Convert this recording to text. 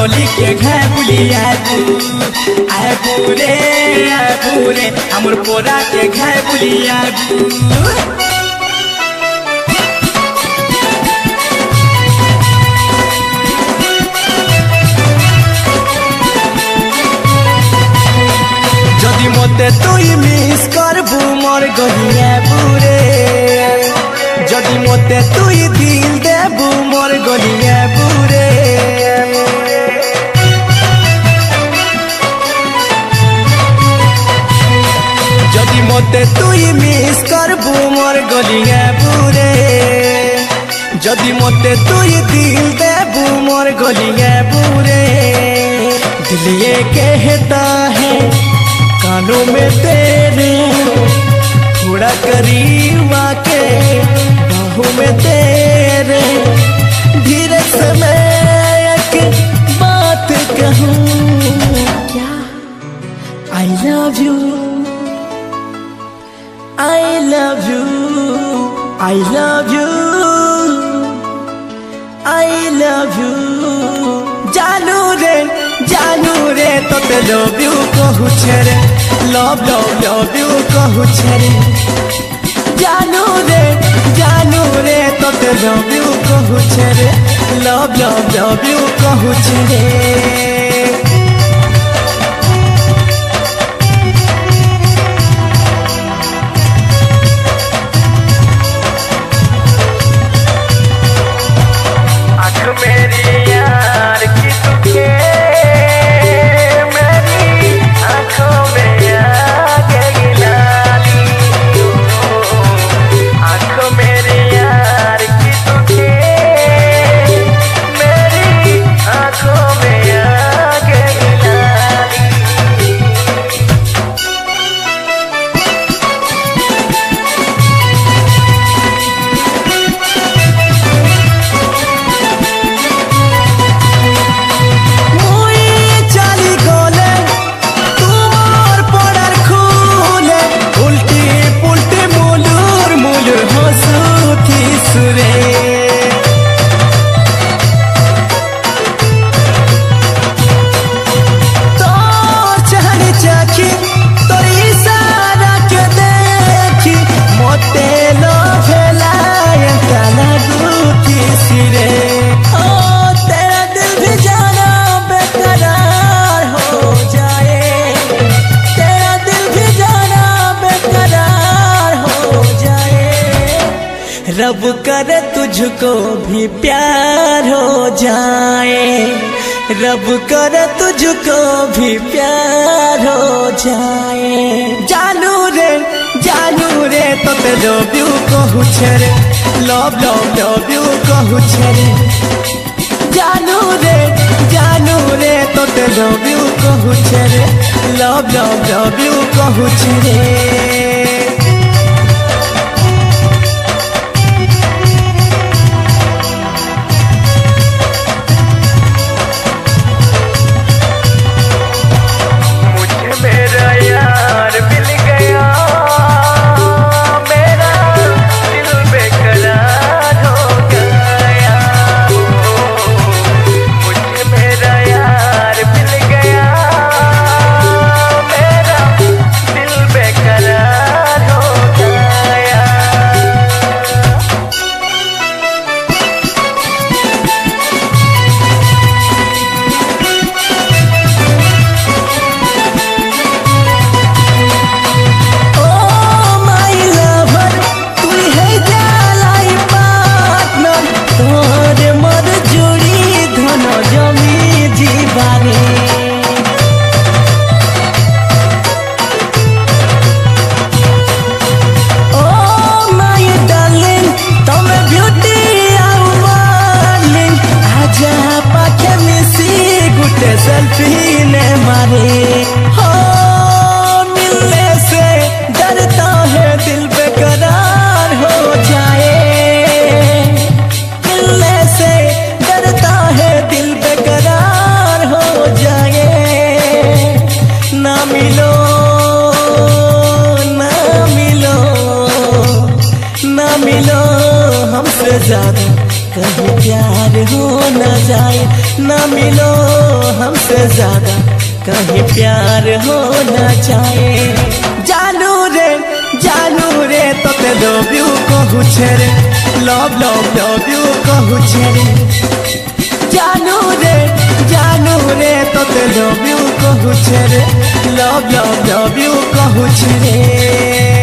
होली के घर बुलिया आए पूरे हमर पोरा के घर बुलिया जदि मते तुई मिस करबू मोर गलिया पूरे जदि मते तुई दिल देबू मोर गलिया पूरे जदि मते तुई मिस करबू मोर गलिया पूरे जदि मते तुई दिल देबू मोर गलिया पूरे दिल ये कहता है कानों में तेरे थोड़ा करीब आके बाहों में तेरे धीरे से मैं एक बात कहूँ क्या I love you I love you I love you I love you जानू रे तो ते love you कहू छेरे love you कहू छेरे जानू रे तो ते love you कहू छेरे love you कहू छेरे रब करे तुझको भी प्यार हो जाए रब करे तुझको भी प्यार हो जाए जानू रे तो ते love you कहू छेरे love you कहू छेरे जानू रे तो ते love you कहू छेरे love you कहू छेरे सेल्फी ने मारे हो मिलने से डरता है दिल बेकरार हो जाए मिलने से डरता है दिल बेकरार हो जाए ना मिलो ना मिलो हमसे ज्यादा कहीं प्यार हो न जाए, न मिलो हमसे ज्यादा कहीं प्यार हो न जाए। जानू रे तो ते लव यू कहू छे, लव लव लव यू कहू छे। जानू रे तो ते लव यू कहू छे, लव लव लव यू कहू छे।